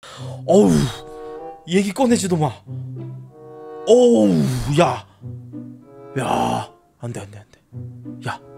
어우, 얘기 꺼내지도 마. 어우, 야, 안돼 안돼 안돼. 야,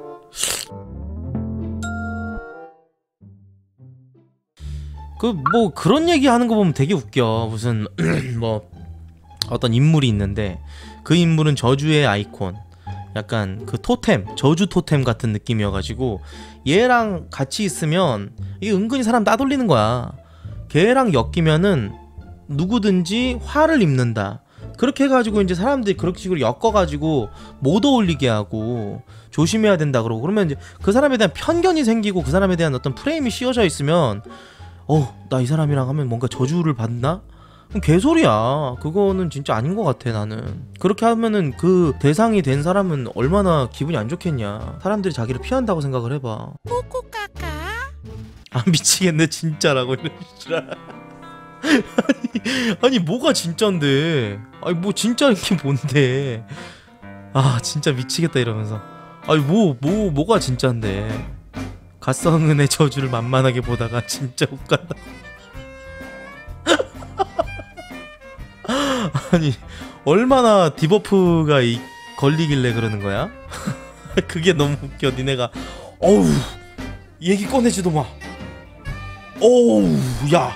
그 뭐 그런 얘기 하는 거 보면 되게 웃겨. 무슨 뭐 어떤 인물이 있는데 그 인물은 저주의 아이콘, 약간 그 토템, 저주 토템 같은 느낌이어가지고 얘랑 같이 있으면 이게 은근히 사람 따돌리는 거야. 걔랑 엮이면은 누구든지 화를 입는다. 그렇게 해가지고 이제 사람들이 그렇게 식으로 엮어가지고 못 어울리게 하고 조심해야 된다 그러고, 그러면 이제 그 사람에 대한 편견이 생기고 그 사람에 대한 어떤 프레임이 씌워져 있으면 나 이 사람이랑 하면 뭔가 저주를 받나? 그럼 개소리야. 그거는 진짜 아닌 것 같아. 나는 그렇게 하면은 그 대상이 된 사람은 얼마나 기분이 안 좋겠냐. 사람들이 자기를 피한다고 생각을 해봐. 꼬꼬까까. 아 미치겠네 진짜라고 이러시라. 아니 뭐가 진짠데? 아니 뭐 진짜인 게 뭔데? 아 진짜 미치겠다 이러면서. 아니 뭐가 진짠데? 갓성은의 저주를 만만하게 보다가 진짜 웃간다. 아니 얼마나 디버프가 걸리길래 그러는 거야? 그게 너무 웃겨. 니네가 어우 얘기 꺼내지도 마. 어우 야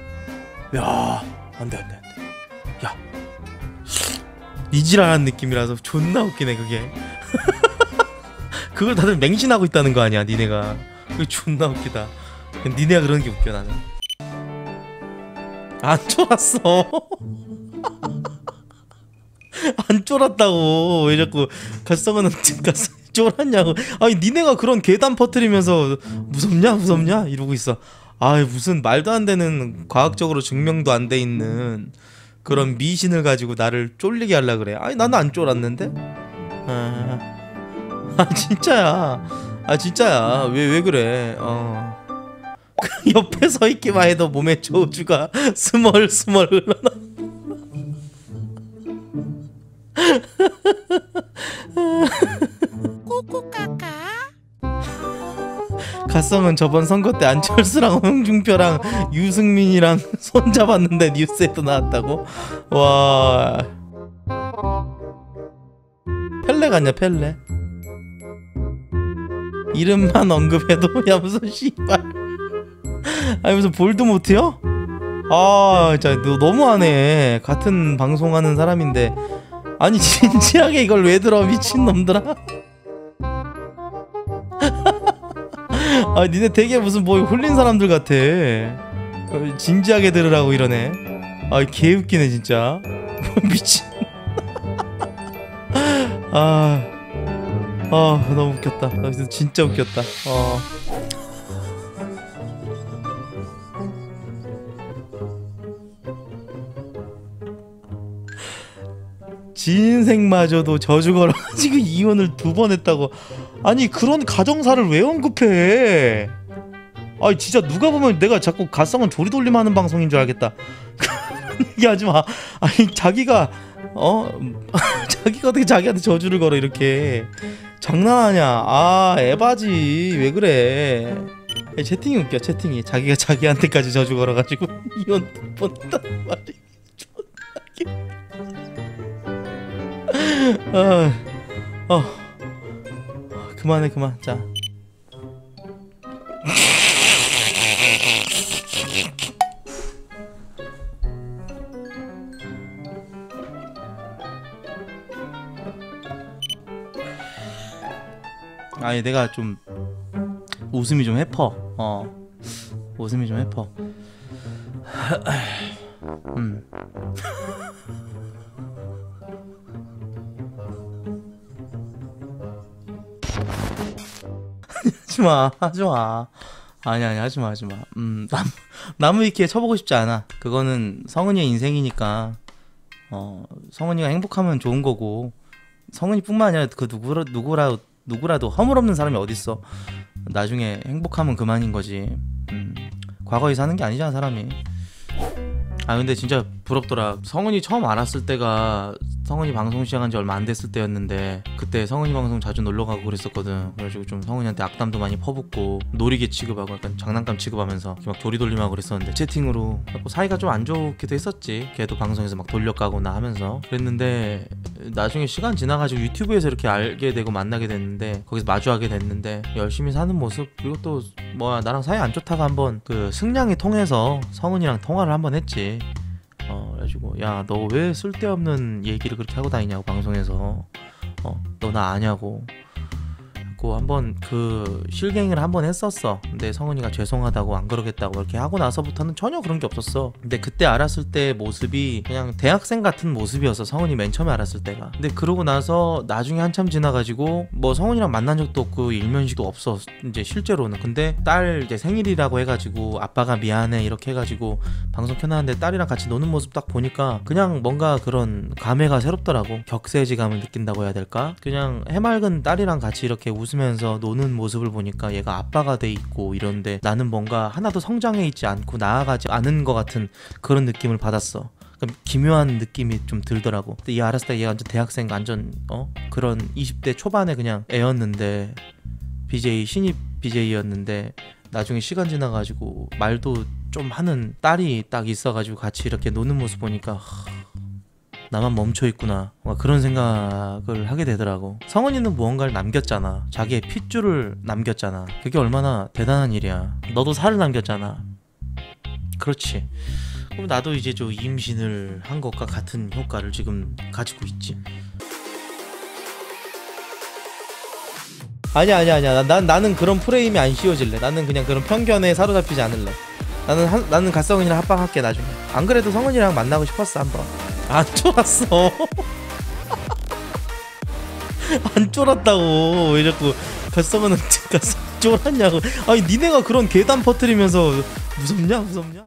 안돼 안돼 안돼. 야 이지랄한 느낌이라서 존나 웃기네 그게. 그걸 다들 맹신하고 있다는 거 아니야 니네가. 그게 존나 웃기다. 니네가 그러는 게 웃겨. 나는 안 쫄았어. 안 쫄았다고. 왜 자꾸 갓성은 쫄았냐고. 아니 니네가 그런 괴담 퍼뜨리면서 무섭냐 이러고 있어. 아이 무슨 말도 안 되는, 과학적으로 증명도 안 돼 있는 그런 미신을 가지고 나를 쫄리게 하려 그래. 아니 나는 안 쫄았는데. 진짜야. 진짜야. 왜 그래. 옆에 서 있기만 해도 몸에 저주가 스멀스멀 흘러나. 꼬꼬까까. 갓성은 저번 선거 때 안철수랑 홍준표랑 유승민이랑 손잡았는데 뉴스에도 나왔다고? 와. 펠레 같냐 펠레. 이름만 언급해도 야 무슨 씨발. 아니 무슨 볼드모트요? 진짜 너 너무하네. 같은 방송하는 사람인데 아니 진지하게 이걸 왜 들어 미친놈들아. 니네 되게 무슨 뭐 홀린 사람들 같아. 진지하게 들으라고 이러네. 개웃기네 진짜. 미친. 너무 웃겼다. 진짜 웃겼다. 지인생마저도 저주 걸어가지고 이혼을 2번 했다고. 아니 그런 가정사를 왜 언급해? 진짜 누가 보면 내가 자꾸 갓성은 조리돌림 하는 방송인 줄 알겠다. 얘기하지마. 아니 자기가 자기가 어떻게 자기한테 저주를 걸어 이렇게. 장난하냐. 에바지. 왜 그래. 채팅이 웃겨. 채팅이 자기가 자기한테까지 저주 걸어가지고 이혼 2번 했단 말이. 그만해 그만. 자 아니 내가 좀 웃음이 좀 해퍼. 웃음이 좀 해퍼. 하지마. 아니 하지마. 나무 위키에 쳐보고 싶지 않아. 그거는 성은이의 인생이니까. 성은이가 행복하면 좋은 거고, 성은이뿐만 아니라 그 누구라도 허물없는 사람이 어딨어. 나중에 행복하면 그만인 거지. 과거에 사는 게 아니잖아 사람이. 아 근데 진짜 부럽더라. 성은이 처음 알았을 때가 성은이 방송 시작한 지 얼마 안 됐을 때였는데 그때 성은이 방송 자주 놀러가고 그랬었거든. 그래가지고 좀 성은이한테 악담도 많이 퍼붓고 놀이개 취급하고 약간 장난감 취급하면서 막 도리돌림하고 그랬었는데 채팅으로 사이가 좀 안 좋기도 했었지. 걔도 방송에서 막 돌려가거나 하면서 그랬는데 나중에 시간 지나가지고 유튜브에서 이렇게 알게 되고 만나게 됐는데 거기서 마주하게 됐는데 열심히 사는 모습, 그리고 또 뭐야 나랑 사이 안 좋다가 한번 그 승량이 통해서 성은이랑 통화를 한번 했지. 그래가지고 야 너 왜 쓸데없는 얘기를 그렇게 하고 다니냐고 방송에서, 너 나 아냐고 한번 그 실갱이를 한번 했었어. 근데 성은이가 죄송하다고 안 그러겠다고 이렇게 하고 나서부터는 전혀 그런 게 없었어. 근데 그때 알았을 때 모습이 그냥 대학생 같은 모습이었어, 성은이 맨 처음에 알았을 때가. 근데 그러고 나서 나중에 한참 지나가지고 뭐 성은이랑 만난 적도 없고 일면식도 없어 이제 실제로는. 근데 딸 이제 생일이라고 해가지고 아빠가 미안해 이렇게 해가지고 방송 켜놨는데 딸이랑 같이 노는 모습 딱 보니까 그냥 뭔가 그런 감회가 새롭더라고. 격세지감을 느낀다고 해야 될까? 그냥 해맑은 딸이랑 같이 이렇게 웃으면서 노는 모습을 보니까 얘가 아빠가 돼 있고 이런데 나는 뭔가 하나도 성장해 있지 않고 나아가지 않은 것 같은 그런 느낌을 받았어. 기묘한 느낌이 좀 들더라고. 근데 얘 알았을 때 얘가 완전 대학생, 완전 그런 20대 초반에 그냥 애였는데 BJ 신입 BJ였는데 나중에 시간 지나가지고 말도 좀 하는 딸이 딱 있어가지고 같이 이렇게 노는 모습 보니까 나만 멈춰있구나, 그런 생각을 하게 되더라고. 성은이는 무언가를 남겼잖아. 자기의 핏줄을 남겼잖아. 그게 얼마나 대단한 일이야. 너도 살을 남겼잖아. 그렇지. 그럼 나도 이제 좀 임신을 한 것과 같은 효과를 지금 가지고 있지. 아니야. 나는 그런 프레임이 안 씌워질래. 나는 그냥 그런 편견에 사로잡히지 않을래. 나는 갓성은이랑 합방할게 나중에. 안 그래도 성은이랑 만나고 싶었어 한번. 안 쫄았어. 안 쫄았다고. 왜 자꾸 갓성은은 쫄았냐고. 아니 니네가 그런 괴담 퍼뜨리면서 무섭냐?